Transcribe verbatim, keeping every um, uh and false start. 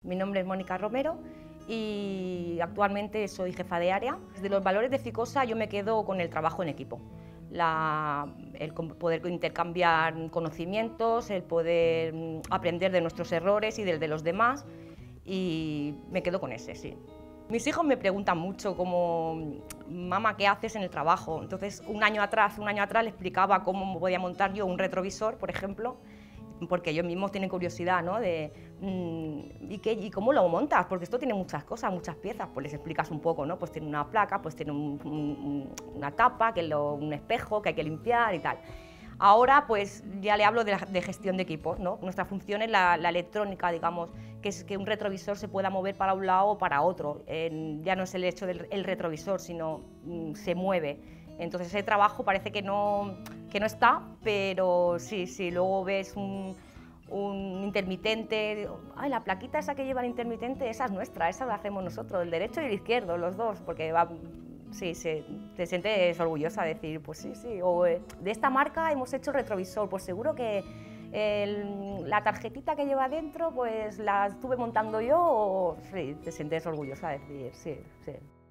Mi nombre es Mónica Romero y actualmente soy jefa de área. De los valores de Ficosa yo me quedo con el trabajo en equipo, la, el poder intercambiar conocimientos, el poder aprender de nuestros errores y del de los demás, y me quedo con ese, sí. Mis hijos me preguntan mucho como, mamá, ¿qué haces en el trabajo? Entonces, un año atrás, un año atrás le explicaba cómo podía montar yo un retrovisor, por ejemplo, porque ellos mismos tienen curiosidad, ¿no? De, mmm, ¿y, qué, ¿y cómo lo montas? Porque esto tiene muchas cosas, muchas piezas, pues les explicas un poco, ¿no? Pues tiene una placa, pues tiene un, un, una tapa, que lo, un espejo que hay que limpiar y tal. Ahora pues ya le hablo de, la, de gestión de equipos, ¿no? Nuestra función es la, la electrónica, digamos, que es que un retrovisor se pueda mover para un lado o para otro. Eh, ya no es el hecho del el retrovisor, sino mm, se mueve. Entonces ese trabajo parece que no, que no está, pero sí, sí, luego ves un, un intermitente, ay, la plaquita esa que lleva el intermitente, esa es nuestra, esa la hacemos nosotros, el derecho y el izquierdo, los dos, porque va... Sí, sí, te sientes orgullosa de decir, pues sí, sí, o eh, de esta marca hemos hecho retrovisor, pues seguro que el, la tarjetita que lleva dentro, pues la estuve montando yo, o sí, te sientes orgullosa de decir, sí, sí.